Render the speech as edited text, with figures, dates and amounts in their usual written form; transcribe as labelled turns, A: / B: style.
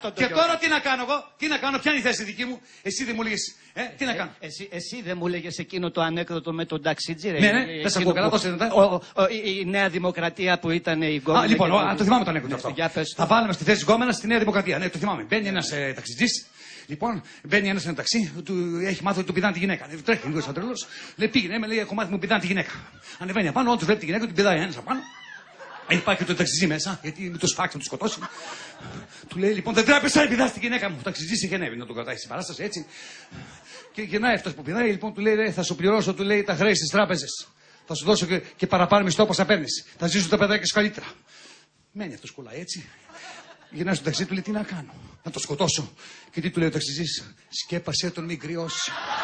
A: Και τώρα τι να κάνω εγώ, τι να κάνω, ποια είναι η θέση δική μου, εσύ δεν μου λέγες, τι να κάνω.
B: Εσύ δεν μου λέγες εκείνο το ανέκδοτο με τον ταξιτζή, ρε.
A: Ναι, δεν σε ακούω καλά, δώσε μετά.
B: Η Νέα Δημοκρατία που ήταν η γκόμενα.
A: Λοιπόν, το θυμάμαι το ανέκδοτο αυτό. Θα βάλουμε στη θέση γκόμενα στη Νέα Δημοκρατία. Ναι, το θυμάμαι. Μπαίνει ένας ταξιτζής. Λοιπόν, μπαίνει ένας σε ένα ταξί, έχει μάθει ότι του πηδάνε τη γυναίκα. Τρέχει λίγο σαν τρελός. Λέει πήγαινε, με λέει: έχω μάθει μου πηδάνε τη γυναίκα. Ανεβαίνει απάνω, όντως βλέπει τη γυναίκα, την πηδάει ένας απάνω. Υπάρχει και το ταξιτζή μέσα, γιατί με το σφάξει να του σκοτώσει. Του λέει: λοιπόν, δεν τρέπεσαι να πηδάς τη γυναίκα μου. Ο ταξιτζής είχε ανέβει να τον κρατάει στην παράσταση έτσι. Και γυρνάει αυτός που πηδάει, λοιπόν, του λέει: θα σου πληρώσω, του λέει, τα χρέη στις τράπεζες. Θα σου δώσω και παραπάνω μισθό όπως θα παίρνεις. Θα ζήσουν τα παιδάκια σου καλύτερα. Μένει αυτός κολλάει έτσι. Γυρνάει στο ταξί, του λέει: τι να κάνω, να το σκοτώσω. Και τι του λέει ο ταξιτζής: σκέπασέ τον, μην κρυώσει.